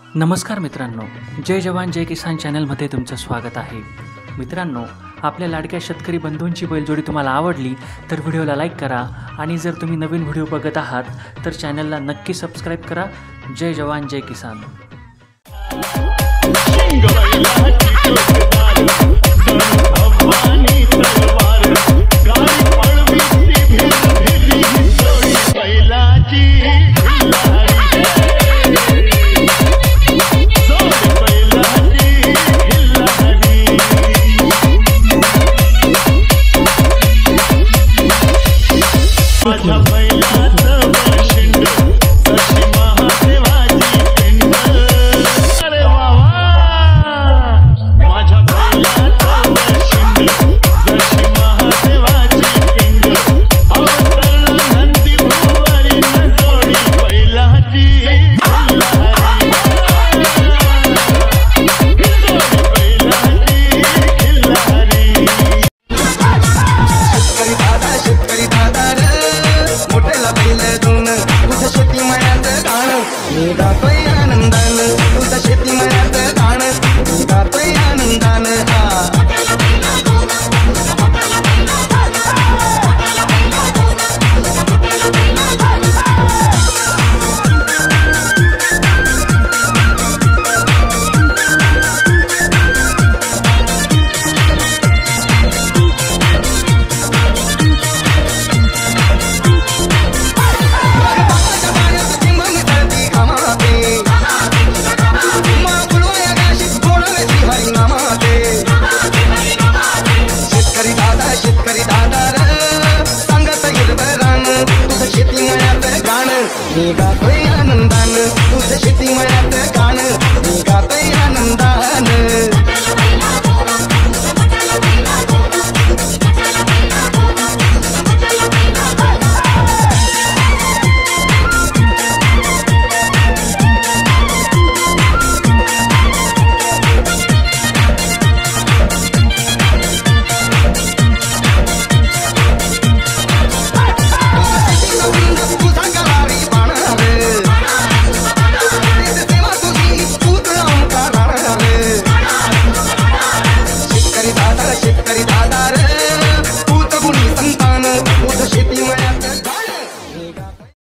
नमस्कार मित्रांनो, जय जवान जय किसान चॅनलमध्ये तुमचं स्वागत आहे। मित्रांनो, आपल्या लाडक्या शेतकरी बंधूंची बैलजोडी तुम्हाला आवडली तर व्हिडिओला लाईक करा आणि जर तुम्ही नवीन व्हिडिओ बघत आहात तर चॅनलला नक्की सबस्क्राईब करा। जय जवान जय किसान। बैलाची